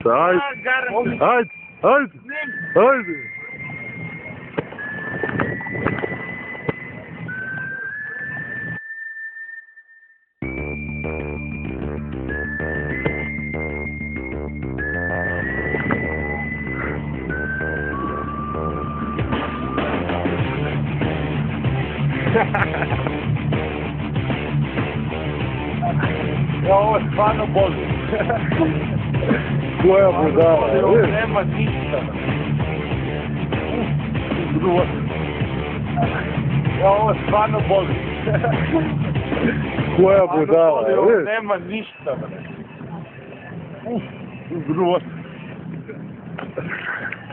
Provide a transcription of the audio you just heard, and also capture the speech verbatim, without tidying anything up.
ništa, ajde, ajde, ajde, ajde. Ja, ovo stvarno boli. Koja budala, Ovo vidiš? nema ništa. Ja, ovo stvarno boli. Koja budala, Ovo vidiš? nema ništa. Uf, grot.